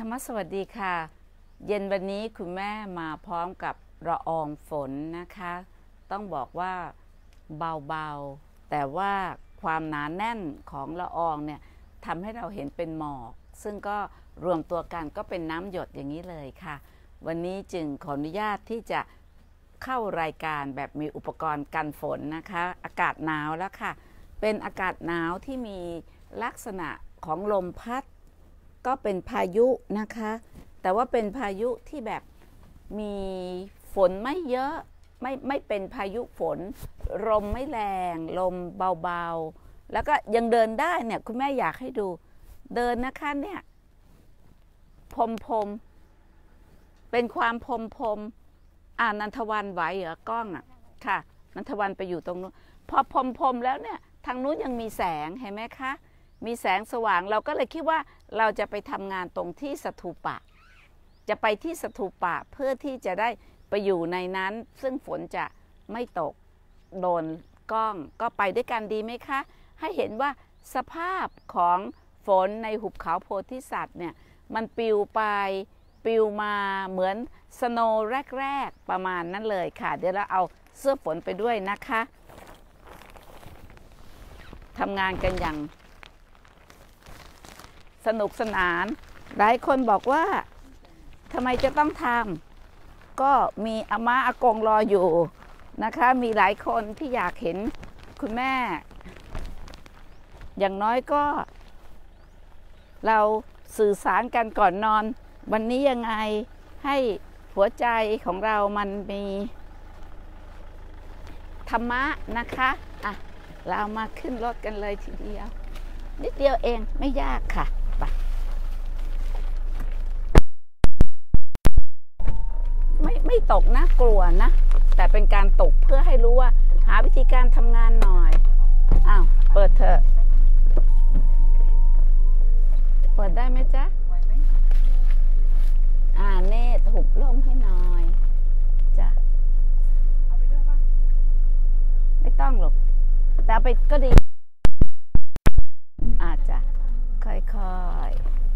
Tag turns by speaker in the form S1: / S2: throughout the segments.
S1: ธรรมสวัสดีค่ะเย็นวันนี้คุณแม่มาพร้อมกับละอองฝนนะคะต้องบอกว่าเบาๆแต่ว่าความหนาแน่นของละอองเนี่ยทำให้เราเห็นเป็นหมอกซึ่งก็รวมตัวกันก็เป็นน้ำหยดอย่างนี้เลยค่ะวันนี้จึงขออนุญาตที่จะเข้ารายการแบบมีอุปกรณ์กันฝนนะคะอากาศหนาวแล้วค่ะเป็นอากาศหนาวที่มีลักษณะของลมพัดก็เป็นพายุนะคะแต่ว่าเป็นพายุที่แบบมีฝนไม่เยอะไม่เป็นพายุฝนลมไม่แรงลมเบาๆแล้วก็ยังเดินได้เนี่ยคุณแม่อยากให้ดูเดินนะคะเนี่ยพรมเป็นความพรมนันทวันไหวเหรอกล้องอ่ะค่ะนันทวันไปอยู่ตรงนู้นพอพรมแล้วเนี่ยทางนู้นยังมีแสงเห็นไหมคะมีแสงสว่างเราก็เลยคิดว่าเราจะไปทำงานตรงที่สถูปะจะไปที่สถูปะเพื่อที่จะได้ไปอยู่ในนั้นซึ่งฝนจะไม่ตกโดนกล้องก็ไปด้วยกันดีไหมคะให้เห็นว่าสภาพของฝนในหุบเขาโพธิสัตว์เนี่ยมันปลิวไปปลิวมาเหมือนสโนว์แรกๆประมาณนั้นเลยค่ะเดี๋ยวเราเอาเสื้อฝนไปด้วยนะคะทำงานกันอย่างสนุกสนานหลายคนบอกว่าทำไมจะต้องทำก็มีอาม่าอากงรออยู่นะคะมีหลายคนที่อยากเห็นคุณแม่อย่างน้อยก็เราสื่อสารกันก่อนนอนวันนี้ยังไงให้หัวใจของเรามันมีธรรมะนะคะเรามาขึ้นรถกันเลยทีเดียวนิดเดียวเองไม่ยากค่ะไม่ตกนะกลัวนะแต่เป็นการตกเพื่อให้รู้ว่าหาวิธีการทำงานหน่อยเปิดเถอะเปิดได้ไหมจ๊ะเนตหุบล่มให้หน่อยจ้ะไม่ต้องหรอกแต่ไปก็ดีจ้ะค่อย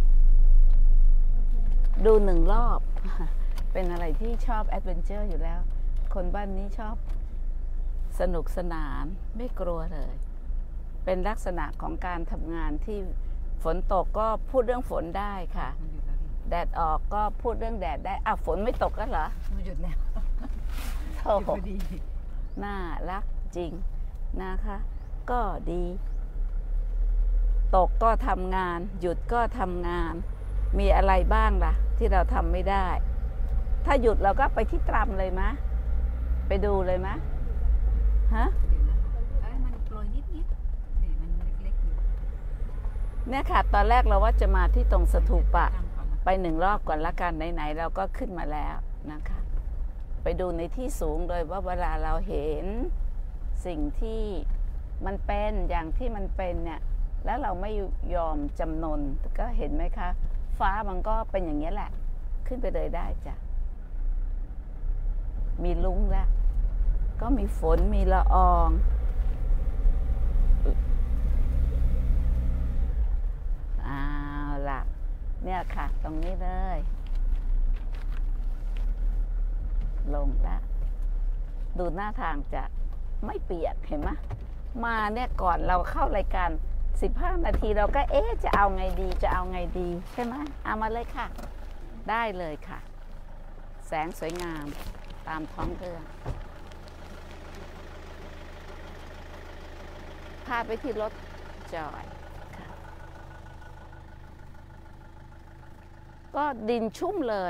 S1: ๆดู1 รอบเป็นอะไรที่ชอบแอดเวนเจอร์อยู่แล้วคนบ้านนี้ชอบสนุกสนานไม่กลัวเลยเป็นลักษณะของการทำงานที่ฝนตกก็พูดเรื่องฝนได้ค่ะแดดออกก็พูดเรื่องแดดได้ฝนไม่ตกก็เหรอ
S2: หยุดแล้ว
S1: โธ่น่ารักจริงนะคะก็ดีตกก็ทำงานหยุดก็ทำงานมีอะไรบ้างล่ะที่เราทำไม่ได้ถ้าหยุดเราก็ไปที่ตรัมเลยมะไปดูเลยมะฮะ
S2: มันโปรยนิดมันเล็กๆอยู่
S1: เนี่ยค่ะตอนแรกเราว่าจะมาที่ตรงสถูปะไป1 รอบก่อนละกันไหนๆเราก็ขึ้นมาแล้วนะคะไปดูในที่สูงเลยว่าเวลาเราเห็นสิ่งที่มันเป็นอย่างที่มันเป็นเนี่ยแล้วเราไม่ยอมจำนนก็เห็นไหมคะฟ้ามันก็เป็นอย่างนี้แหละขึ้นไปเลยได้จ้ะมีลุ้งแล้วก็มีฝนมีละอองล่ะเนี่ยค่ะตรงนี้เลยลงแล้วดูหน้าทางจะไม่เปียกเห็นไหมมาเนี่ยก่อนเราเข้ารายการ15 นาทีเราก็จะเอาไงดีใช่ไหมมาเลยค่ะได้เลยค่ะแสงสวยงามตามท้องเรื่องพาไปที่รถจอยค่ะก็ดินชุ่มเลย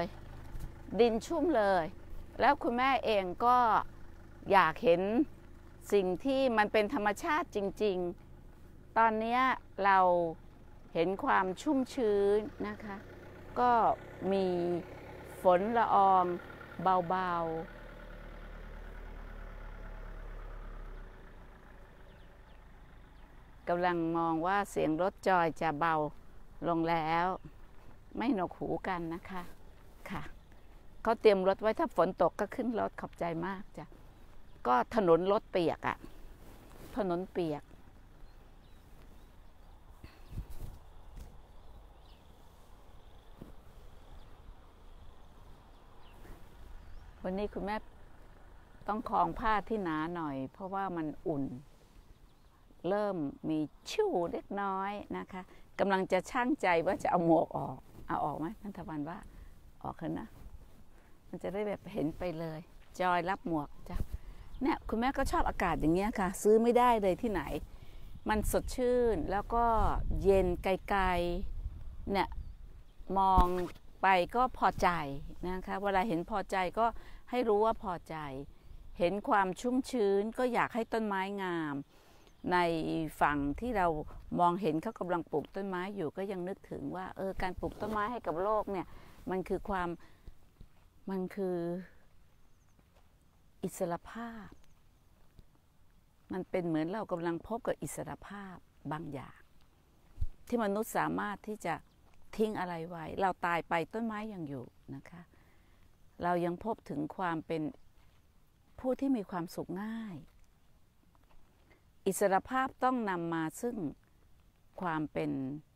S1: แล้วคุณแม่เองก็อยากเห็นสิ่งที่มันเป็นธรรมชาติจริงๆตอนนี้เราเห็นความชุ่มชื้นนะคะก็มีฝนละอองเบาๆกำลังมองว่าเสียงรถจอยจะเบาลงแล้วไม่หนวกหูกันนะคะค่ะเขาเตรียมรถไว้ถ้าฝนตกก็ขึ้นรถขอบใจมากจ้ะก็ถนนรถเปียกถนนเปียกวันนี้คุณแม่ต้องคล้องผ้าที่หนาหน่อยเพราะว่ามันอุ่นเริ่มมีชิ่วเล็กน้อยนะคะกำลังจะช่างใจว่าจะเอาหมวกออกเอาออกไหมท่านทวันว่าออกเถอะนะมันจะได้แบบเห็นไปเลยจอยรับหมวกจ้ะเนี่ยคุณแม่ก็ชอบอากาศอย่างเงี้ยค่ะซื้อไม่ได้เลยที่ไหนมันสดชื่นแล้วก็เย็นไกลๆเนี่ยมองไปก็พอใจนะคะเวลาเห็นพอใจก็ให้รู้ว่าพอใจเห็นความชุ่มชื้นก็อยากให้ต้นไม้งามในฝั่งที่เรามองเห็นเขากำลังปลูกต้นไม้อยู่ก็ยังนึกถึงว่าการปลูกต้นไม้ให้กับโลกเนี่ยมันคืออิสรภาพมันเป็นเหมือนเรากำลังพบกับอิสรภาพบางอย่างที่มนุษย์สามารถที่จะทิ้งอะไรไว้เราตายไปต้นไม้ยังอยู่นะคะเรายังพบถึงความเป็นผู้ที่มีความสุขง่ายอิสรภาพต้องนำมาซึ่งความเป็น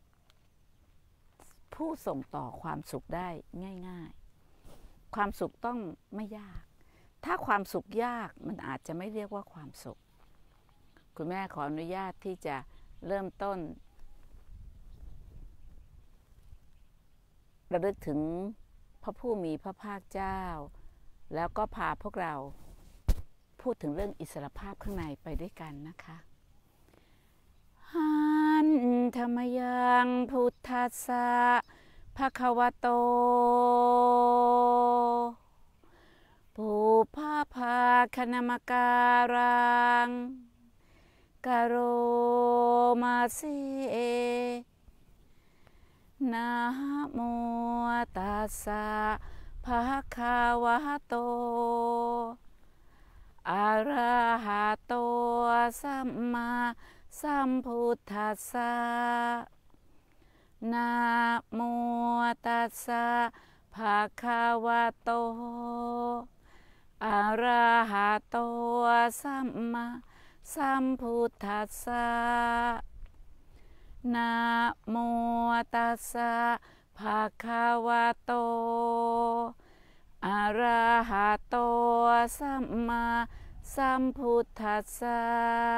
S1: ผู้ส่งต่อความสุขได้ง่ายๆความสุขต้องไม่ยากถ้าความสุขยากมันอาจจะไม่เรียกว่าความสุขคุณแม่ขออนุญาตที่จะเริ่มต้นระลึกถึงพระผู้มีพระภาคเจ้าแล้วก็พาพวกเราพูดถึงเรื่องอิสรภาพข้างในไปด้วยกันนะคะหันธรรมยังพุทธัสสะภควโตปุพพาภาคณมการังกโรมาเสนะโมตัสสะภะคะวะโตอะระหะโตสัมมาสัมพุทธัสสะนะโมตัสสะภะคะวะโตอะระหะโตสัมมาสัมพุทธัสสะนะโมตัสสะภะคะวะโตอะระหะโตสัมมาสัมพุทธัสสะ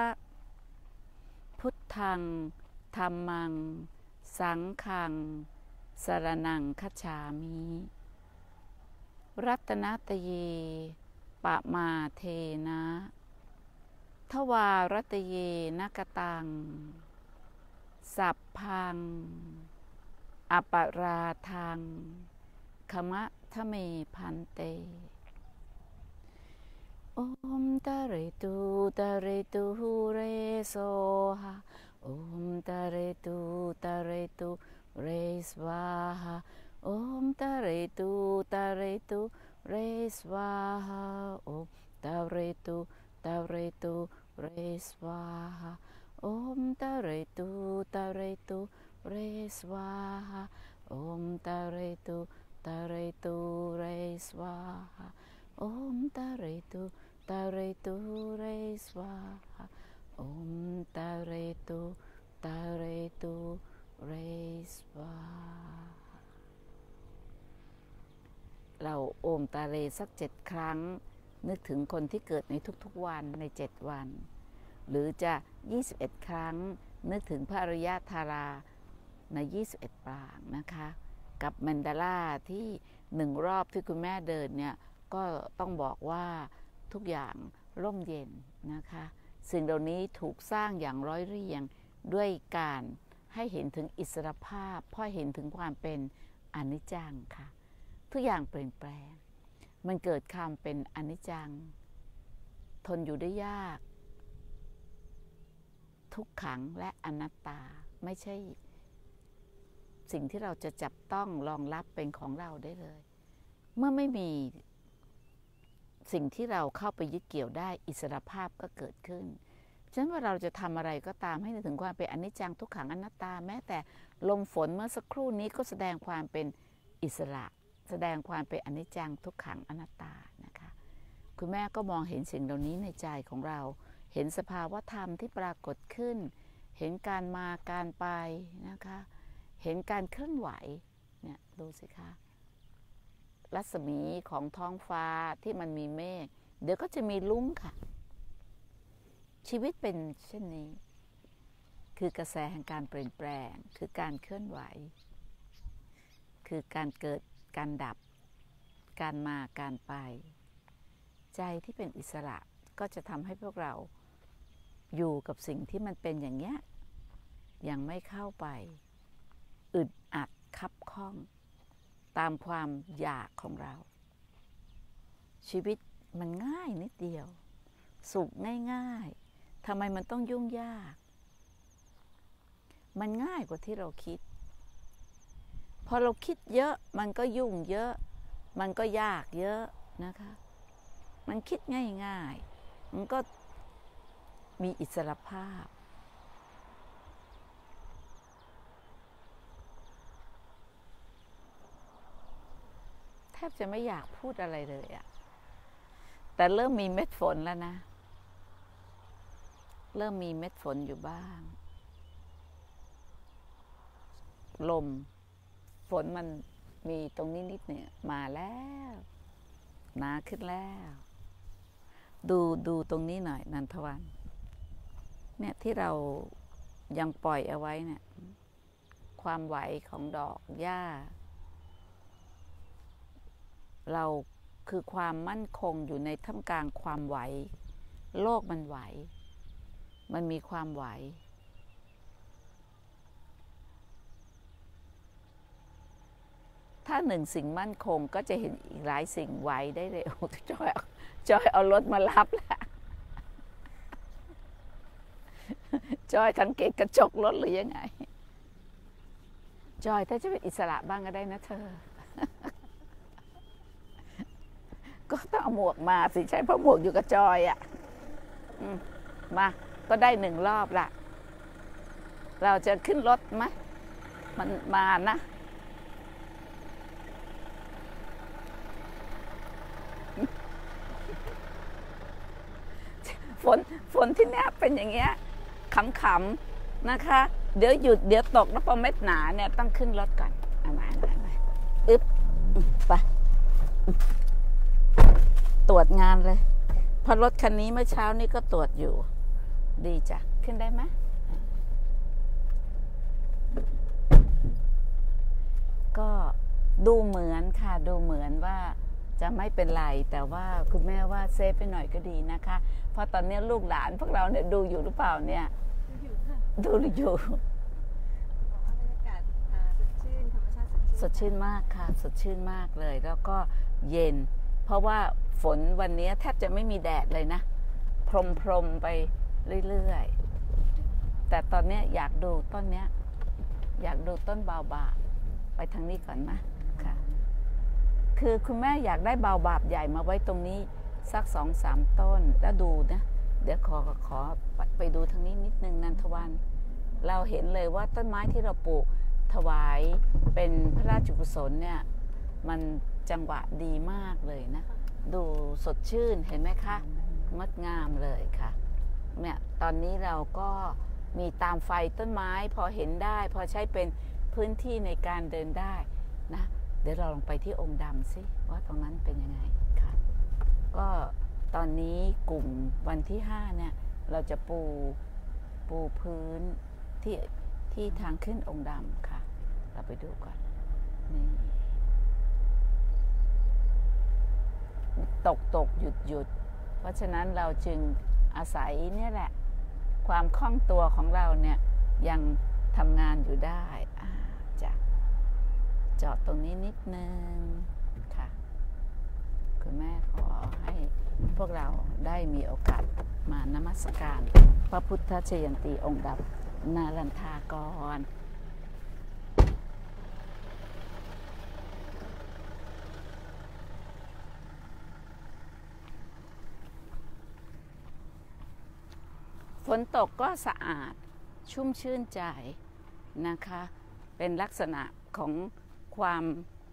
S1: พุทธังธัมมังสังฆังสรณังคัจฉามิรัตนตเยปะมาเทนะทวารัตเยนะกตังสัพพังอปราทังขมะทะเมพันเตโอมตะเรตุตะเรตุเรโสหะโอมตะเรตุตะเรตุเรสวาหะโอมตะเรตุตะเรตุเรสวาหะโอมตะเรตุตะเรตุเรสวาหะโอมตะเรตุตะเรตุเรสวาหะโอมตะเรตุตะเรตุเรสวาหะโอมตะเรตุตะเรตุเรสวาหะโอมตะเรตุตะเรตุเรสวาเราโอมตะเรสัก7 ครั้งนึกถึงคนที่เกิดในทุกๆวันใน7 วันหรือจะ21 ครั้งนึกถึงพระอริยธาราใน21 ปรางนะคะกับแมนดาล่าที่1 รอบที่คุณแม่เดินเนี่ยก็ต้องบอกว่าทุกอย่างร่มเย็นนะคะสิ่งเหล่านี้ถูกสร้างอย่างร้อยเรียงด้วยการให้เห็นถึงอิสรภาพเพราะเห็นถึงความเป็นอนิจจังค่ะทุกอย่างเปลี่ยนแปลงมันเกิดความเป็นอนิจจังทนอยู่ได้ยากทุกขังและอนัตตาไม่ใช่สิ่งที่เราจะจับต้องรองรับเป็นของเราได้เลยเมื่อไม่มีสิ่งที่เราเข้าไปยึดเกี่ยวได้อิสรภาพก็เกิดขึ้นฉะนั้นว่าเราจะทำอะไรก็ตามให้นึกถึงความเป็นอนิจจังทุกขังอนัตตาแม้แต่ลมฝนเมื่อสักครู่นี้ก็แสดงความเป็นอิสระแสดงความเป็นอนิจจังทุกขังอนัตตานะคะคุณแม่ก็มองเห็นสิ่งเหล่านี้ในใจของเราเห็นสภาวะธรรมที่ปรากฏขึ้นเห็นการมาการไปนะคะเห็นการเคลื่อนไหวเนี่ยดูสิคะรัศมีของท้องฟ้าที่มันมีเมฆเดี๋ยวก็จะมีลุ้งค่ะชีวิตเป็นเช่นนี้คือกระแสแห่งการเปลี่ยนแปลงคือการเคลื่อนไหวคือการเกิดการดับการมาการไปใจที่เป็นอิสระก็จะทำให้พวกเราอยู่กับสิ่งที่มันเป็นอย่างเงี้ยยังไม่เข้าไปอึดอัดคับข้องตามความอยากของเราชีวิตมันง่ายนิดเดียวสุขง่ายๆทำไมมันต้องยุ่งยากมันง่ายกว่าที่เราคิดพอเราคิดเยอะมันก็ยุ่งเยอะมันก็ยากเยอะนะคะมันคิดง่ายๆมันก็มีอิสรภาพแทบจะไม่อยากพูดอะไรเลยอะแต่เริ่มมีเม็ดฝนแล้วนะเริ่มมีเม็ดฝนอยู่บ้างลมฝนมันมีตรงนี้นิดเนี่ยมาแล้วหนาขึ้นแล้วดูตรงนี้หน่อยนันทวันเนี่ยที่เรายังปล่อยเอาไว้เนี่ยความไหวของดอกหญ้าเราคือความมั่นคงอยู่ในท่ามกลางความไหวโลกมันไหวมันมีความไหวถ้าหนึ่งสิ่งมั่นคงก็จะเห็นอีกหลายสิ่งไหวได้เร็วจอยเอารถมารับแล้วจอยสังเกตกระจกรถหรือยังไงจอยถ้าจะเป็นอิสระบ้างก็ได้นะเธอก็ต้องเอาหมวกมาสิใช่เพราะหมวกอยู่กับจอยอ่ะมาก็ได้1 รอบละเราจะขึ้นรถไหมมันมานะฝนที่นี่เป็นอย่างเงี้ยขำๆนะคะเดี๋ยวหยุดเดี๋ยวตกแล้วพอเม็ดหนาเนี่ยต้องขึ้นรถก่อนเอามาอึ๊บไปตรวจงานเลยพอรถคันนี้เมื่อเช้านี้ก็ตรวจอยู่ดีจ้ะขึ้นได้ไหมก็ดูเหมือนค่ะดูเหมือนว่าจะไม่เป็นไรแต่ว่าคุณแม่ว่าเซฟไปหน่อยก็ดีนะคะเพราะตอนนี้ลูกหลานพวกเราเนี่ยดูอยู่หรือเปล่าเนี่ยดูอยู่บรรยากาศสดชื่นธรรมชาติสดชื่นมากค่ะสดชื่นมากเลยแล้วก็เย็นเพราะว่าฝนวันนี้แทบจะไม่มีแดดเลยนะพรมไปเรื่อยๆแต่ตอนนี้อยากดูต้นเนี้ยอยากดูต้นบาบาไปทางนี้ก่อนนะค่ะคือคุณแม่อยากได้บาบาใหญ่มาไว้ตรงนี้สัก2-3 ต้นแล้วดูนะเดี๋ยวขอไปดูทางนี้นิดนึงนันทวันเราเห็นเลยว่าต้นไม้ที่เราปลูกถวายเป็นพระราชกุศลเนี่ยมันจังหวะดีมากเลยนะดูสดชื่นเห็นไหมคะงดงามเลยค่ะเนี่ยตอนนี้เราก็มีตามไฟต้นไม้พอเห็นได้พอใช้เป็นพื้นที่ในการเดินได้นะเดี๋ยวเราลองไปที่องค์ดำสิว่าตรงนั้นเป็นยังไงค่ะก็ตอนนี้กลุ่มวันที่5เนี่ยเราจะปูพื้นที่ทางขึ้นองค์ดำค่ะเราไปดูก่อนนี่ตกหยุดเพราะฉะนั้นเราจึงอาศัยเนี่ยแหละความคล่องตัวของเราเนี่ยยังทำงานอยู่ได้จะจอดตรงนี้นิดนึงค่ะคุณแม่ขอให้พวกเราได้มีโอกาสมานมัสการพระพุทธชยันตีองค์ดำนารันทากรฝนตกก็สะอาดชุ่มชื่นใจนะคะเป็นลักษณะของความ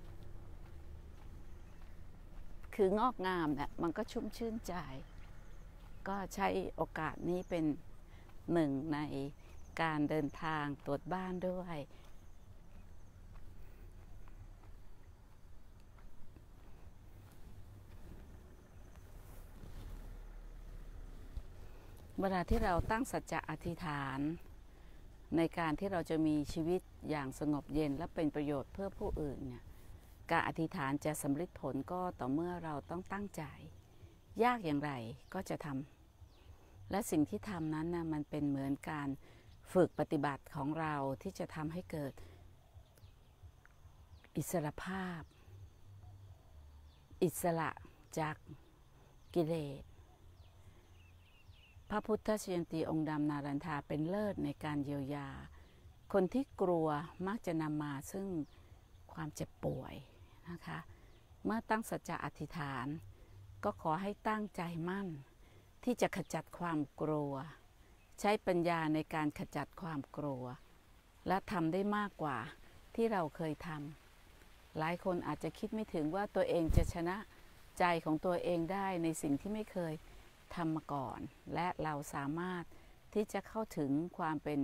S1: คืองอกงามเนี่ยมันก็ชุ่มชื่นใจก็ใช้โอกาสนี้เป็น1ในการเดินทางตรวจบ้านด้วยเวลาที่เราตั้งสัจจะอธิษฐานในการที่เราจะมีชีวิตอย่างสงบเย็นและเป็นประโยชน์เพื่อผู้อื่นเนี่ยการอธิษฐานจะสำเร็จผลก็ต่อเมื่อเราต้องตั้งใจยากอย่างไรก็จะทำและสิ่งที่ทำนั้นนะมันเป็นเหมือนการฝึกปฏิบัติของเราที่จะทำให้เกิดอิสรภาพอิสระจากกิเลสพระพุทธชยันตีองค์ดำนารันทาเป็นเลิศในการเยียวยาคนที่กลัวมักจะนำมาซึ่งความเจ็บป่วยนะคะเมื่อตั้งสัจจะอธิษฐานก็ขอให้ตั้งใจมั่นที่จะขจัดความกลัวใช้ปัญญาในการขจัดความกลัวและทำได้มากกว่าที่เราเคยทำหลายคนอาจจะคิดไม่ถึงว่าตัวเองจะชนะใจของตัวเองได้ในสิ่งที่ไม่เคยทำมาก่อนและเราสามารถที่จะเข้าถึงความเป็น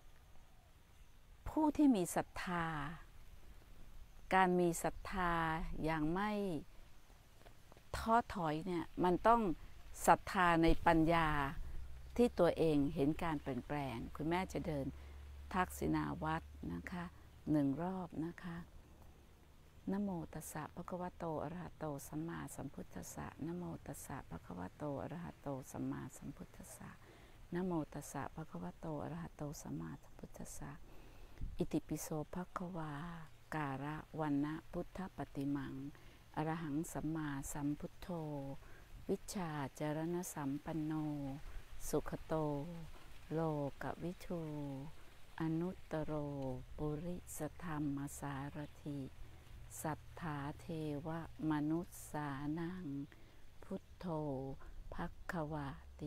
S1: ผู้ที่มีศรัทธาการมีศรัทธาอย่างไม่ท้อถอยเนี่ยมันต้องศรัทธาในปัญญาที่ตัวเองเห็นการเปลี่ยนแปลงคุณแม่จะเดินทักษิณาวัตรนะคะ1 รอบนะคะนะโมตัสสะภะคะวะโตอะระหะโตสัมมาสัมพุทธัสสะนะโมตัสสะภะคะวะโตอะระหะโตสัมมาสัมพุทธัสสะนะโมตัสสะภะคะวะโตอะระหะโตสัมมาสัมพุทธัสสะอิติปิโสภะคะวาการะวันนะพุทธปฏิมังอรหังสัมมาสัมพุทโธวิชชาจารณสัมปันโนสุขโตโลกวิทูอนุตตโรปุริสธรรมสารถิสัทธาเทวมนุษสานังพุทโธภัคควาติ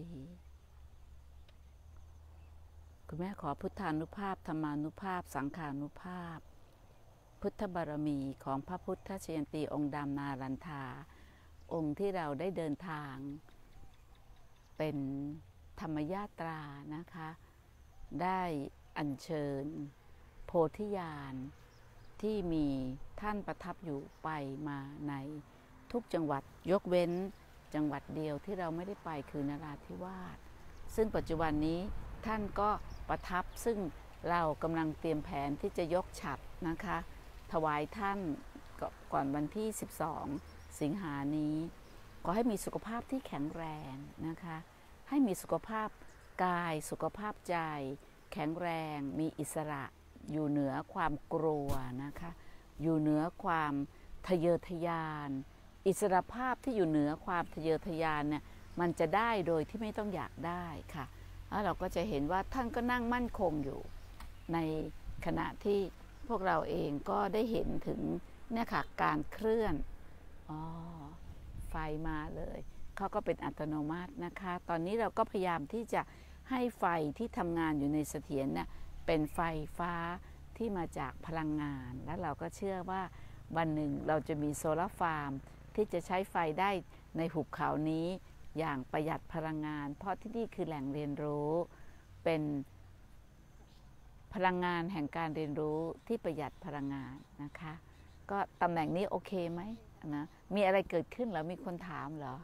S1: คุณแม่ขอพุทธานุภาพธรรมานุภาพสังขานุภาพพุทธบารมีของพระพุทธชยันตีองค์ดำนารันทาองค์ที่เราได้เดินทางเป็นธรรมยาตรานะคะได้อัญเชิญโพธิญาณที่มีท่านประทับอยู่ไปมาในทุกจังหวัดยกเว้นจังหวัดเดียวที่เราไม่ได้ไปคือนราธิวาสซึ่งปัจจุบันนี้ท่านก็ประทับซึ่งเรากำลังเตรียมแผนที่จะยกฉัตรนะคะถวายท่านก่อนวันที่12 สิงหานี้ขอให้มีสุขภาพที่แข็งแรงนะคะให้มีสุขภาพกายสุขภาพใจแข็งแรงมีอิสระอยู่เหนือความกลัวนะคะอยู่เหนือความทะเยอทะยานอิสรภาพที่อยู่เหนือความทะเยอทะยานเนี่ยมันจะได้โดยที่ไม่ต้องอยากได้ค่ะแล้วเราก็จะเห็นว่าท่านก็นั่งมั่นคงอยู่ในขณะที่พวกเราเองก็ได้เห็นถึงเนี่ยค่ะการเคลื่อนไฟมาเลยเขาก็เป็นอัตโนมัตินะคะตอนนี้เราก็พยายามที่จะให้ไฟที่ทำงานอยู่ในเสถียรเนี่ยเป็นไฟฟ้าที่มาจากพลังงานและเราก็เชื่อว่าวันหนึ่งเราจะมีโซลาร์ฟาร์มที่จะใช้ไฟได้ในหุบเขานี้อย่างประหยัดพลังงานเพราะที่นี่คือแหล่งเรียนรู้เป็นพลังงานแห่งการเรียนรู้ที่ประหยัดพลังงานนะคะก็ตำแหน่งนี้โอเคไหมนะมีอะไรเกิดขึ้นเหรอมีคนถามเหรอ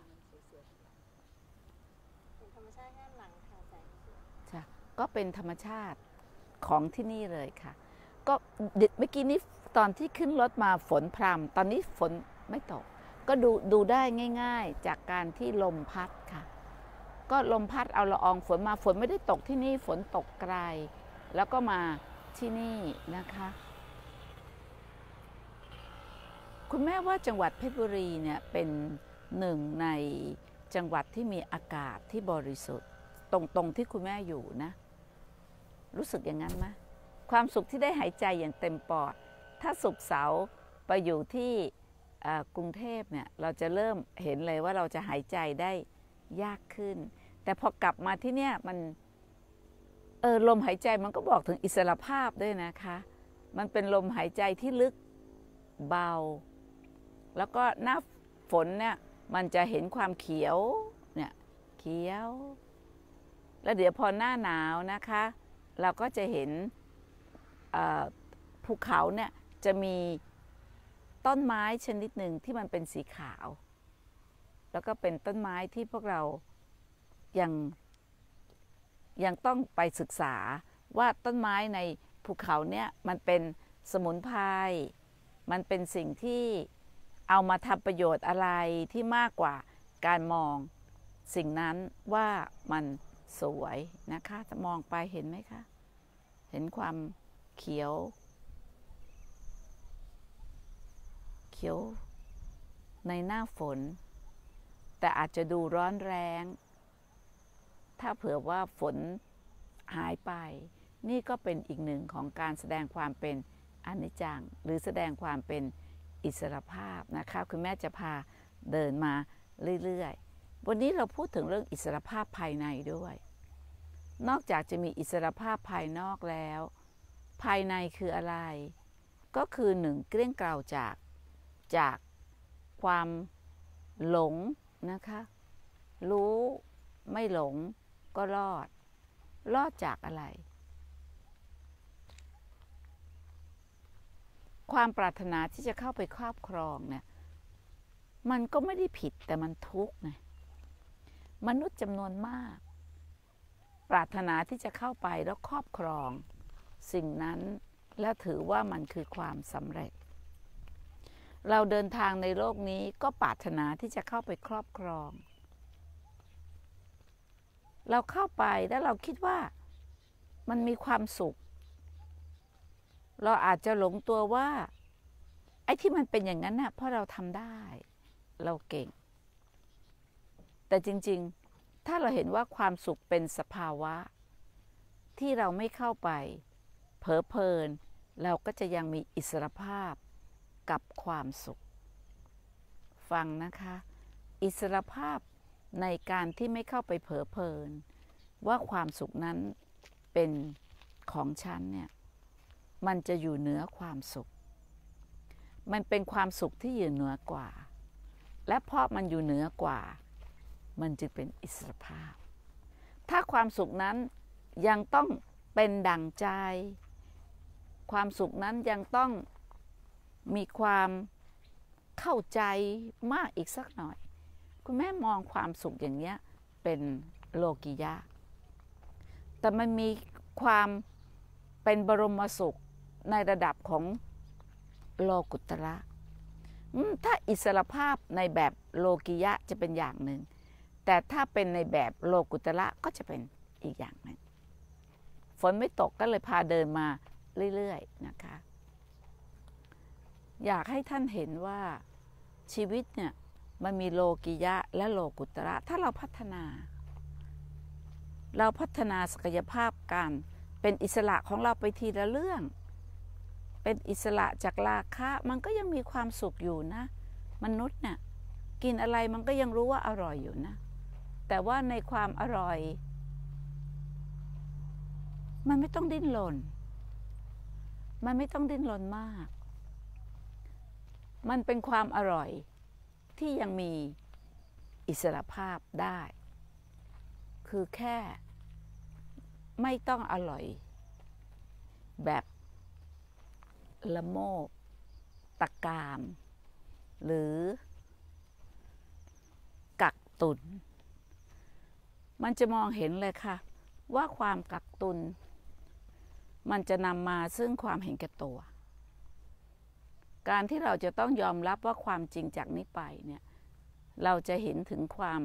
S3: เป็นธรรมชาติด้านหลังค่ะแสงใช่
S1: ก็เป็นธรรมชาติของที่นี่เลยค่ะก็เมื่อกี้นี้ตอนที่ขึ้นรถมาฝนพรำตอนนี้ฝนไม่ตกก็ดูได้ง่ายๆจากการที่ลมพัดค่ะก็ลมพัดเอาละอองฝนมาฝนไม่ได้ตกที่นี่ฝนตกไกลแล้วก็มาที่นี่นะคะคุณแม่ว่าจังหวัดเพชรบุรีเนี่ยเป็นหนึ่งในจังหวัดที่มีอากาศที่บริสุทธิ์ตรงที่คุณแม่อยู่นะรู้สึกอย่างนั้นไหมความสุขที่ได้หายใจอย่างเต็มปอดถ้าศุกร์เสาร์ไปอยู่ที่กรุงเทพเนี่ยเราจะเริ่มเห็นเลยว่าเราจะหายใจได้ยากขึ้นแต่พอกลับมาที่เนี่ยมันลมหายใจมันก็บอกถึงอิสรภาพด้วยนะคะมันเป็นลมหายใจที่ลึกเบาแล้วก็หน้าฝนเนี่ยมันจะเห็นความเขียวเนี่ยเขียวแล้วเดี๋ยวพอหน้าหนาวนะคะเราก็จะเห็นภูเขาเนี่ยจะมีต้นไม้ชนิดหนึ่งที่มันเป็นสีขาวแล้วก็เป็นต้นไม้ที่พวกเรายังยังต้องไปศึกษาว่าต้นไม้ในภูเขาเนี่ยมันเป็นสมุนไพรมันเป็นสิ่งที่เอามาทำประโยชน์อะไรที่มากกว่าการมองสิ่งนั้นว่ามันสวยนะคะมองไปเห็นไหมคะเห็นความเขียวในหน้าฝนแต่อาจจะดูร้อนแรงถ้าเผื่อว่าฝนหายไปนี่ก็เป็นอีกหนึ่งของการแสดงความเป็นอนิจจังหรือแสดงความเป็นอิสรภาพนะคะคุณแม่จะพาเดินมาเรื่อยๆวันนี้เราพูดถึงเรื่องอิสรภาพภายในด้วยนอกจากจะมีอิสรภาพภายนอกแล้วภายในคืออะไรก็คือหนึ่งเกลี้ยงเกลาจากความหลงนะคะรู้ไม่หลงก็รอดจากอะไรความปรารถนาที่จะเข้าไปครอบครองเนี่ยมันก็ไม่ได้ผิดแต่มันทุกข์ไงมนุษย์จำนวนมากปรารถนาที่จะเข้าไปแล้วครอบครองสิ่งนั้นและถือว่ามันคือความสำเร็จเราเดินทางในโลกนี้ก็ปรารถนาที่จะเข้าไปครอบครองเราเข้าไปแล้วเราคิดว่ามันมีความสุขเราอาจจะหลงตัวว่าไอ้ที่มันเป็นอย่างนั้นน่ะเพราะเราทำได้เราเก่งแต่จริงๆถ้าเราเห็นว่าความสุขเป็นสภาวะที่เราไม่เข้าไปเผลอเพลินเราก็จะยังมีอิสรภาพกับความสุขฟังนะคะอิสรภาพในการที่ไม่เข้าไปเผลอเพลินว่าความสุขนั้นเป็นของฉันเนี่ยมันจะอยู่เหนือความสุขมันเป็นความสุขที่อยู่เหนือกว่าและเพราะมันอยู่เหนือกว่ามันจึงเป็นอิสรภาพถ้าความสุขนั้นยังต้องเป็นดั่งใจความสุขนั้นยังต้องมีความเข้าใจมากอีกสักหน่อยคุณแม่มองความสุขอย่างเนี้ยเป็นโลกิยะแต่มันมีความเป็นบรมสุขในระดับของโลกุตระถ้าอิสรภาพในแบบโลกิยะจะเป็นอย่างหนึ่งแต่ถ้าเป็นในแบบโลกุตระก็จะเป็นอีกอย่างหนึ่งฝนไม่ตกก็เลยพาเดินมาเรื่อยๆนะคะอยากให้ท่านเห็นว่าชีวิตเนี่ยมันมีโลกิยะและโลกุตระถ้าเราพัฒนาศักยภาพการเป็นอิสระของเราไปทีละเรื่องเป็นอิสระจากราคะมันก็ยังมีความสุขอยู่นะมนุษย์เนี่ยกินอะไรมันก็ยังรู้ว่าอร่อยอยู่นะแต่ว่าในความอร่อยมันไม่ต้องดิ้นรนมากมันเป็นความอร่อยที่ยังมีอิสรภาพได้คือแค่ไม่ต้องอร่อยแบบละโมบตะกามหรือกักตุนมันจะมองเห็นเลยค่ะว่าความกักตุนมันจะนำมาซึ่งความเห็นแก่ตัวการที่เราจะต้องยอมรับว่าความจริงจากนี้ไปเนี่ยเราจะเห็นถึงความ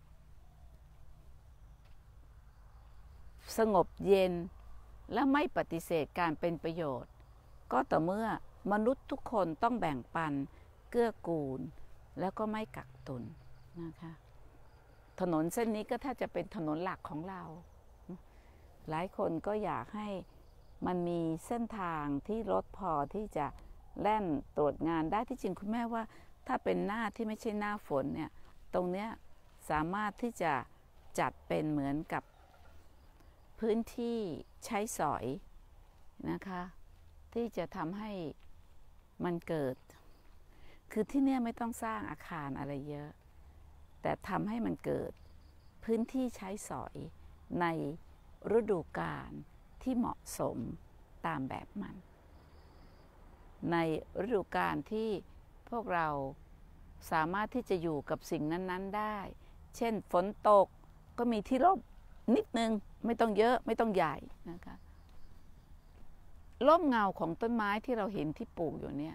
S1: สงบเย็นและไม่ปฏิเสธการเป็นประโยชน์ก็ต่อเมื่อมนุษย์ทุกคนต้องแบ่งปันเกื้อกูลแล้วก็ไม่กักตุนนะคะถนนเส้นนี้ก็ถ้าจะเป็นถนนหลักของเราหลายคนก็อยากให้มันมีเส้นทางที่รถพอที่จะแล่นตรวจงานได้ที่จริงคุณแม่ว่าถ้าเป็นหน้าที่ไม่ใช่หน้าฝนเนี่ยตรงเนี้ยสามารถที่จะจัดเป็นเหมือนกับพื้นที่ใช้สอยนะคะที่จะทำให้มันเกิดคือที่เนี่ยไม่ต้องสร้างอาคารอะไรเยอะแต่ทำให้มันเกิดพื้นที่ใช้สอยในฤดูกาลที่เหมาะสมตามแบบมันในฤดูกาลที่พวกเราสามารถที่จะอยู่กับสิ่งนั้นๆได้เช่นฝนตกก็มีที่ร่มนิดนึงไม่ต้องเยอะไม่ต้องใหญ่นะคะร่มเงาของต้นไม้ที่เราเห็นที่ปลูกอยู่เนี่ย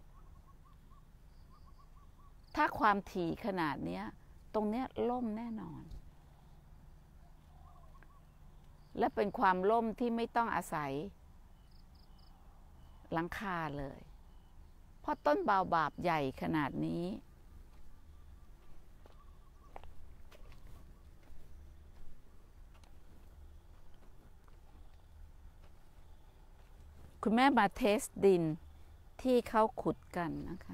S1: ถ้าความถี่ขนาดเนี้ยตรงเนี้ยร่มแน่นอนและเป็นความร่มที่ไม่ต้องอาศัยหลังคาเลยเพราะต้นบาบาบใหญ่ขนาดนี้คุณแม่มาเทสดินที่เขาขุดกันนะคะ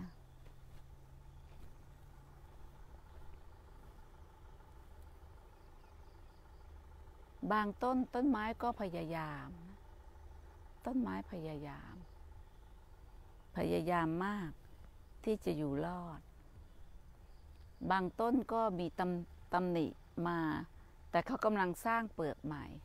S1: บางต้นไม้ก็พยายามต้นไม้พยายามมากที่จะอยู่รอดบางต้นก็มีตำหนิมาแต่เขากำลังสร้างเปลือกใหม่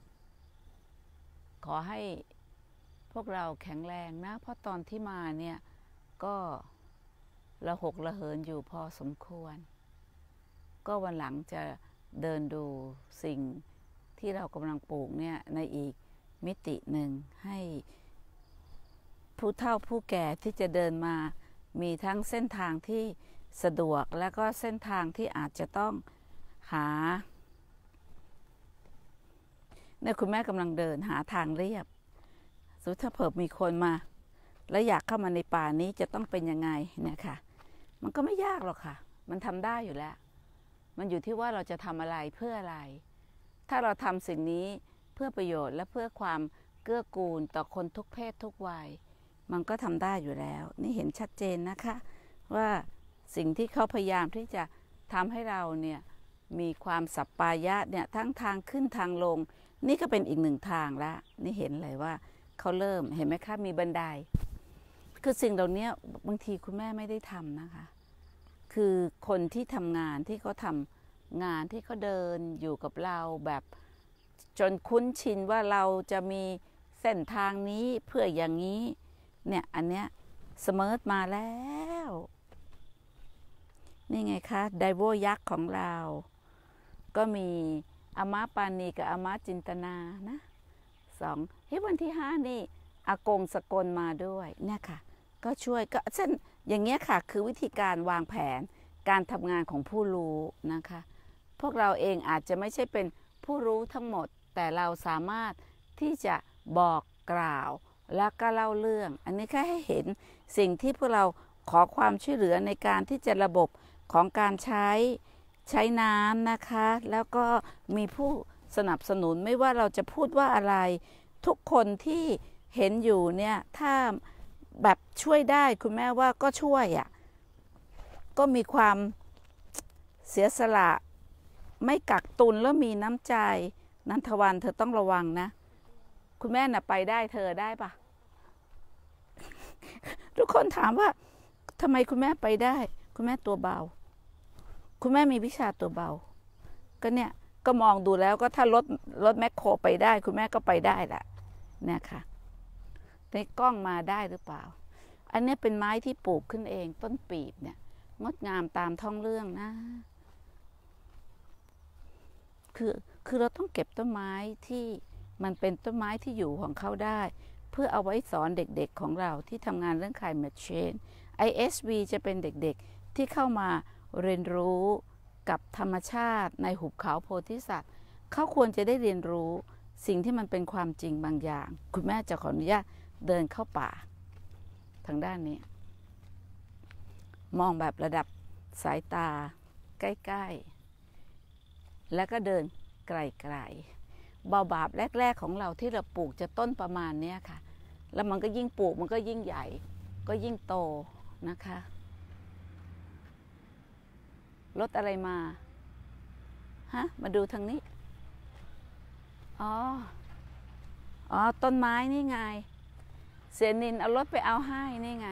S1: ขอให้พวกเราแข็งแรงนะเพราะตอนที่มาเนี่ยก็ระหกระเหินอยู่พอสมควรก็วันหลังจะเดินดูสิ่งที่เรากำลังปลูกเนี่ยในอีกมิติหนึ่งให้ผู้เฒ่าผู้แก่ที่จะเดินมามีทั้งเส้นทางที่สะดวกและก็เส้นทางที่อาจจะต้องหาเนี่ยคุณแม่กำลังเดินหาทางเรียบสมมติถ้าเผื่อมีคนมาแล้วอยากเข้ามาในป่านี้จะต้องเป็นยังไงเนี่ยค่ะมันก็ไม่ยากหรอกค่ะมันทำได้อยู่แล้วมันอยู่ที่ว่าเราจะทำอะไรเพื่ออะไรถ้าเราทำสิ่งนี้เพื่อประโยชน์และเพื่อความเกื้อกูลต่อคนทุกเพศทุกวัยมันก็ทำได้อยู่แล้วนี่เห็นชัดเจนนะคะว่าสิ่งที่เขาพยายามที่จะทำให้เราเนี่ยมีความสัปปายะเนี่ยทั้งทางขึ้นทางลงนี่ก็เป็นอีกหนึ่งทางละนี่เห็นเลยว่าเขาเริ่มเห็นไหมคะมีบันไดคือสิ่งเหล่านี้บางทีคุณแม่ไม่ได้ทำนะคะคือคนที่ทำงานที่เขาทำงานที่เขาเดินอยู่กับเราแบบจนคุ้นชินว่าเราจะมีเส้นทางนี้เพื่ออย่างนี้เนี่ยอันเนี้ยสเมิร์ทมาแล้วนี่ไงคะไดโวยักษ์ของเราก็มีอามาปานีกับอามาจินตนานะ2วันที่5นี่อากงสกลมาด้วยเนี่ยค่ะก็ช่วยก็เช่นอย่างเงี้ยค่ะคือวิธีการวางแผนการทำงานของผู้รู้นะคะพวกเราเองอาจจะไม่ใช่เป็นผู้รู้ทั้งหมดแต่เราสามารถที่จะบอกกล่าวแล้วก็เล่าเรื่องอันนี้แค่ให้เห็นสิ่งที่พวกเราขอความช่วยเหลือในการที่จะระบบของการใช้น้ำนะคะแล้วก็มีผู้สนับสนุนไม่ว่าเราจะพูดว่าอะไรทุกคนที่เห็นอยู่เนี่ยถ้าแบบช่วยได้คุณแม่ว่าก็ช่วยอ่ะก็มีความเสียสละไม่กักตุนแล้วมีน้ำใจนันทวันเธอต้องระวังนะคุณแม่น่ะไปได้เธอได้ปะ ทุกคนถามว่าทำไมคุณแม่ไปได้คุณแม่ตัวเบาคุณแม่มีวิชาตัวเบาก็เนี่ยก็มองดูแล้วก็ถ้ารถแมคโครไปได้คุณแม่ก็ไปได้แหละเนี่ยค่ะในกล้องมาได้หรือเปล่าอันนี้เป็นไม้ที่ปลูกขึ้นเองต้นปีบเนี่ยงดงามตามท้องเรื่องนะคือเราต้องเก็บต้นไม้ที่มันเป็นต้นไม้ที่อยู่ของเขาได้เพื่อเอาไว้สอนเด็กๆของเราที่ทำงานเรื่อง climate change ISV จะเป็นเด็กๆที่เข้ามาเรียนรู้กับธรรมชาติในหุบเขาโพธิสัตว์เขาควรจะได้เรียนรู้สิ่งที่มันเป็นความจริงบางอย่างคุณแม่จะขออนุญาตเดินเข้าป่าทางด้านนี้มองแบบระดับสายตาใกล้ๆแล้วก็เดินไกลๆเบาบาบแรกๆของเราที่เราปลูกจะต้นประมาณนี้ค่ะแล้วมันก็ยิ่งปลูกมันก็ยิ่งใหญ่ก็ยิ่งโตนะคะรถอะไรมาฮะมาดูทางนี้อ๋อต้นไม้นี่ไงเสียนินเอารถไปเอาให้นี่ไง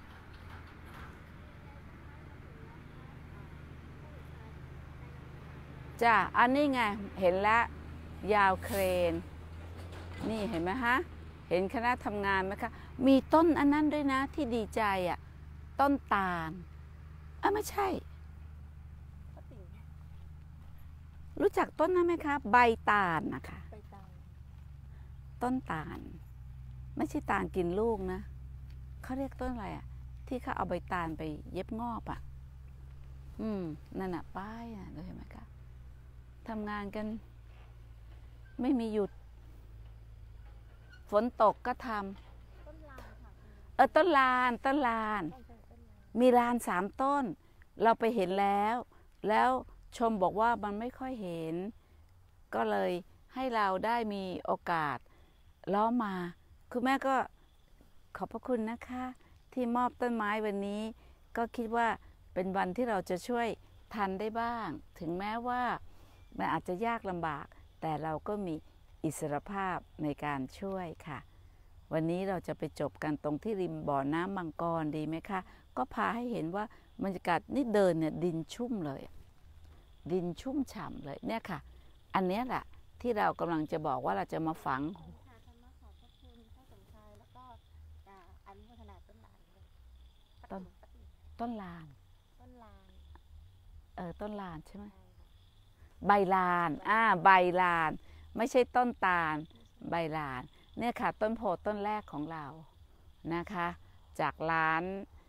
S1: จ้าอันนี้ไงเห็นแล้วยาวเครนนี่เห็นไหมฮะเห็นคณะทำงานไหมคะมีต้นอันนั้นด้วยนะที่ดีใจอ่ะต้นตาลไม่ใช่รู้จักต้นนั้นไหมคะใบตาลนะคะ
S3: ไปตาม
S1: ต้นตาลไม่ใช่ตาลกินลูกนะเขาเรียกต้นอะไรอ่ะที่เขาเอาใบตาลไปเย็บงอบอ่ะนั่นน่ะป้ายน่ะเห็นไหมคะทำงานกันไม่มีหยุดฝนตกก็ทำ
S3: ต้นลานค่ะ
S1: ต้นลาน
S3: ต้นลาน
S1: มีลาน3 ต้น เราไปเห็นแล้วชมบอกว่ามันไม่ค่อยเห็น ก็เลยให้เราได้มีโอกาสล้อมาคุณแม่ก็ขอบพระคุณนะคะ ที่มอบต้นไม้วันนี้ ก็คิดว่าเป็นวันที่เราจะช่วยทันได้บ้าง ถึงแม้ว่ามันอาจจะยากลำบาก แต่เราก็มีอิสรภาพในการช่วยค่ะ วันนี้เราจะไปจบกันตรงที่ริมบ่อน้ำมังกรดีไหมคะก็พาให้เห็นว่าบรรยากาศนี่เดินเนี่ยดินชุ่มเลยดินชุ่มฉ่ำเลยเนี่ยค่ะอันนี้แหละที่เรากำลังจะบอกว่าเราจะมาฝัง
S3: ค่ะธรรมะขอบพระคุณพระสมชายแล้วก็อนุโมทนาต้นลานเลย
S1: ต้นลาน
S3: ต้นลาน
S1: ต้นลานใช่ไหม
S3: ใช่ค่ะ
S1: ใบลานใบลานไม่ใช่ต้นตาลใบลานเนี่ยค่ะต้นโพต้นแรกของเรานะคะจากร้าน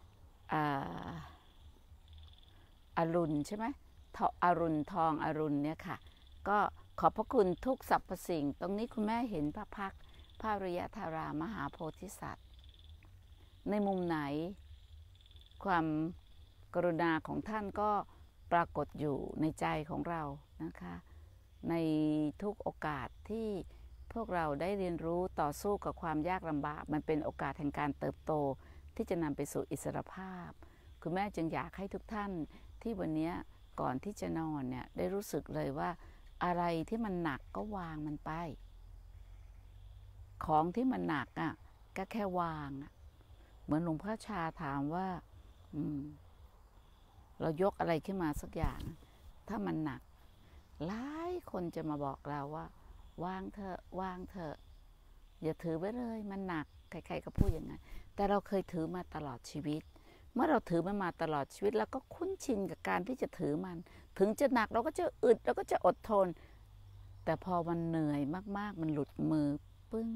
S1: อรุณใช่ไหมอรุณทองอรุณเนี่ยค่ะก็ขอบพระคุณทุกสรรพสิ่งตรงนี้คุณแม่เห็นพระพักตร์พระอริยธารามหาโพธิสัตว์ในมุมไหนความกรุณาของท่านก็ปรากฏอยู่ในใจของเรานะคะในทุกโอกาสที่พวกเราได้เรียนรู้ต่อสู้กับความยากลำบากมันเป็นโอกาสแห่งการเติบโตที่จะนำไปสู่อิสรภาพคุณแม่จึงอยากให้ทุกท่านที่วันนี้ก่อนที่จะนอนเนี่ยได้รู้สึกเลยว่าอะไรที่มันหนักก็วางมันไปของที่มันหนักอ่ะก็แค่วางเหมือนหลวงพ่อชาถามว่าเรายกอะไรขึ้นมาสักอย่างถ้ามันหนักหลายคนจะมาบอกเราว่าวางเถอะวางเถอะอย่าถือไว้เลยมันหนักใครๆก็พูดอย่างนั้นแต่เราเคยถือมาตลอดชีวิตเมื่อเราถือมันมาตลอดชีวิตแล้วก็คุ้นชินกับการที่จะถือมันถึงจะหนักเราก็จะอึดเราก็จะอดทนแต่พอมันเหนื่อยมากๆมันหลุดมือปึ้ง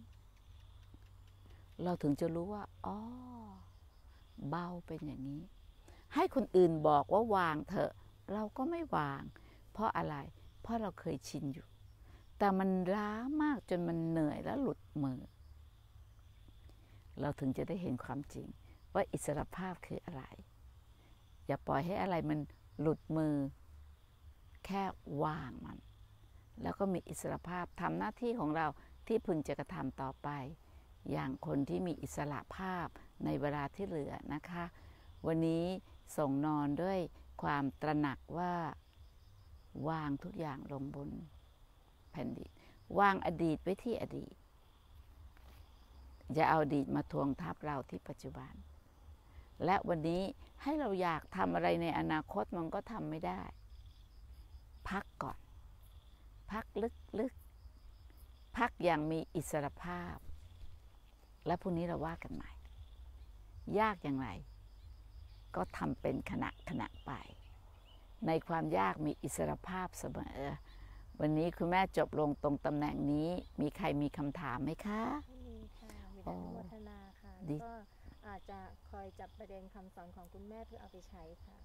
S1: เราถึงจะรู้ว่าอ๋อเบาเป็นอย่างนี้ให้คนอื่นบอกว่าวางเถอะเราก็ไม่วางเพราะอะไรเพราะเราเคยชินอยู่แต่มันล้ามากจนมันเหนื่อยแล้วหลุดมือเราถึงจะได้เห็นความจริงว่าอิสรภาพคืออะไรอย่าปล่อยให้อะไรมันหลุดมือแค่วางมันแล้วก็มีอิสรภาพทำหน้าที่ของเราที่พึงจะกระทำต่อไปอย่างคนที่มีอิสระภาพในเวลาที่เหลือนะคะวันนี้ส่งนอนด้วยความตระหนักว่าวางทุกอย่างลงบนแผ่นดินวางอดีตไว้ที่อดีตอย่าเอาอดีตมาทวงทับเราที่ปัจจุบันและวันนี้ให้เราอยากทำอะไรในอนาคตมันก็ทำไม่ได้พักก่อนพักลึกๆพักอย่างมีอิสรภาพและพรุ่งนี้เราว่ากันใหม่ยากอย่างไรก็ทำเป็นขณะไปในความยากมีอิสรภาพเสมอวันนี้คุณแม่จบลงตรงตำแหน่งนี้มีใครมีคำถามไหมคะ
S3: ไม่มีค่ะมีแต่อนุโมทนาค่ะแล้วก็อาจจะคอยจับประเด็นคำสอนของคุณแม่เพื่อเอาไปใช้ค่ะ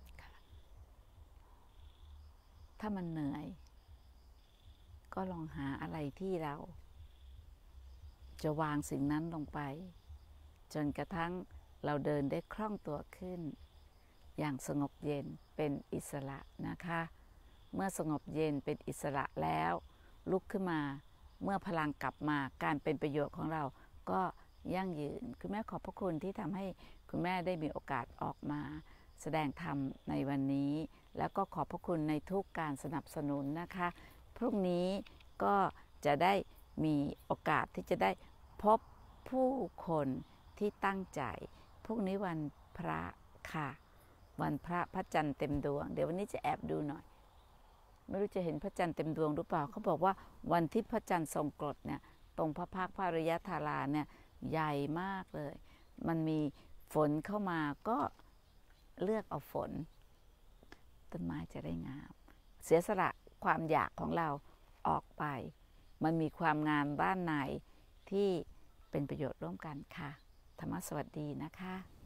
S1: ถ้ามันเหนื่อยก็ลองหาอะไรที่เราจะวางสิ่งนั้นลงไปจนกระทั่งเราเดินได้คล่องตัวขึ้นอย่างสงบเย็นเป็นอิสระนะคะเมื่อสงบเย็นเป็นอิสระแล้วลุกขึ้นมาเมื่อพลังกลับมาการเป็นประโยชน์ของเราก็ยั่งยืนคุณแม่ขอบพระคุณที่ทำให้คุณแม่ได้มีโอกาสออกมาแสดงธรรมในวันนี้แล้วก็ขอบพระคุณในทุกการสนับสนุนนะคะพรุ่งนี้ก็จะได้มีโอกาสที่จะได้พบผู้คนที่ตั้งใจพรุ่งนี้วันพระค่ะวันพระจันทร์เต็มดวงเดี๋ยววันนี้จะแอบดูหน่อยไม่รู้จะเห็นพระจันทร์เต็มดวงหรือเปล่าเขาบอกว่าวันที่พระจันทร์ทรงกรดเนี่ยตรงพระพักตร์พระอริยธาราเนี่ยใหญ่มากเลยมันมีฝนเข้ามาก็เลือกเอาฝนต้นไม้จะได้งามเสียสละความอยากของเราออกไปมันมีความงามด้านในที่เป็นประโยชน์ร่วมกันค่ะธรรมะสวัสดีนะคะ